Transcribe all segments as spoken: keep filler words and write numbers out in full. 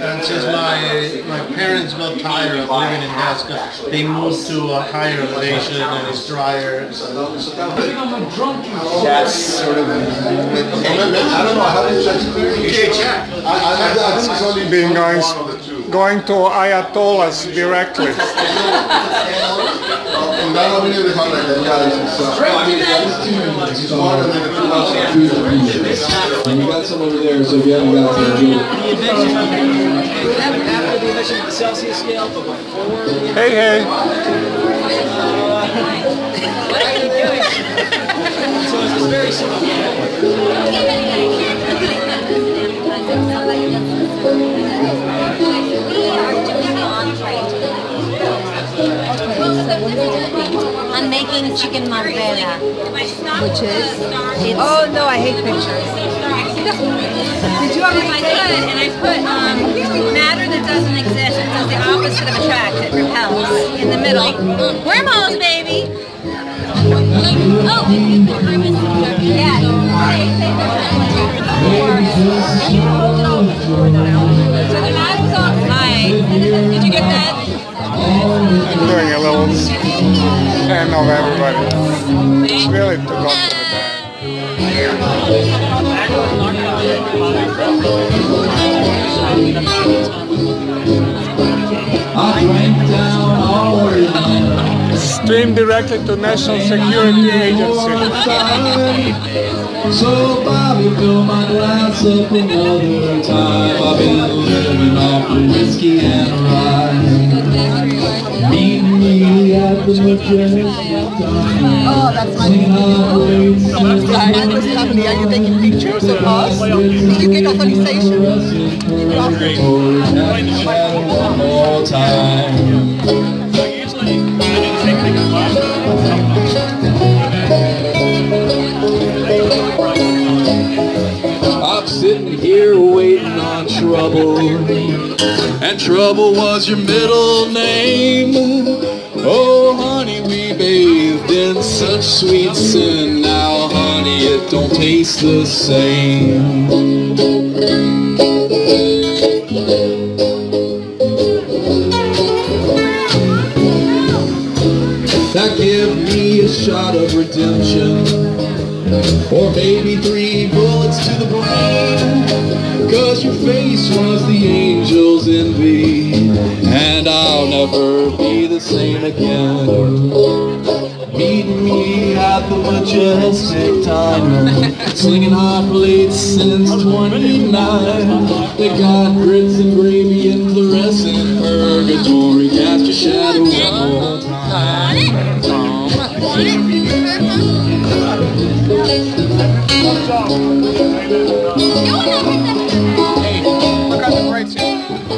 And since my my parents got tired of living in Alaska, they moved to a higher elevation and it's drier. That's sort of a commitment. I don't know how do you check? I, I, I think it's only being going, going to Ayatollahs directly. And you got some over there, so if you haven't got some, enjoy it. After the emission of the Celsius scale, but before... Hey, hey! What are you doing? So it's this very simple game. I'm making chicken marvella, Which is? It's Oh no, I hate pictures. Did you have I could, and I put um, matter that doesn't exist. It does the opposite of attract. It repels. In the middle, wormholes, baby. Oh, yeah. So the matter's on. Hi. Did you get that? I'm doing a little scan of everybody. It's really to go to the band. Stream directly to National Security Agency. So Bobby, fill my glass up another time. I've been living off the whiskey and rye. Meet me at the majestic time. Oh, that's my favorite. I'm sorry, I was happening. Are you taking pictures of us? Did you get authorization? One more time. I'm sitting here waiting on trouble, and trouble was your middle name. Oh honey, we bathed in such sweet sin. Now honey, it don't taste the same. Now give me a shot of redemption, or maybe three bullets to the brain. Cause your face was the angel's envy, and I'll never be the same again. Meet me at the majestic diner, slinging hot plates since twenty-nine. They got grits and gravy and fluorescent purgatory. Cast your shadow one more time. Hey, look at the brakes here.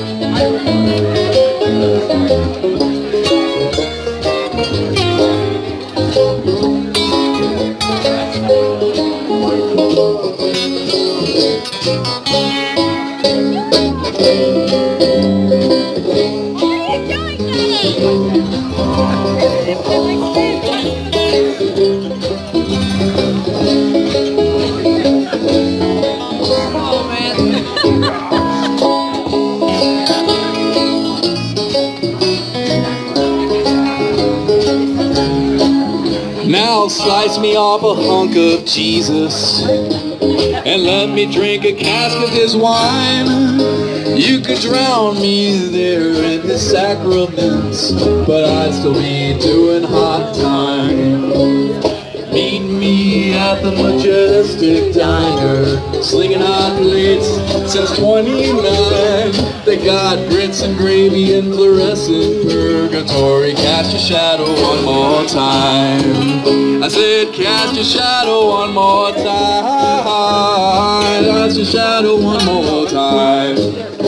Now slice me off a hunk of Jesus, and let me drink a cask of his wine. You could drown me there in his sacraments, but I'd still be doing hot time. Meet me at the majestic diner, slinging hot plates since twenty-nine. They got grits and gravy and fluorescent purgatory. Cast your shadow one more time. I said cast your shadow one more time. Cast your shadow one more time.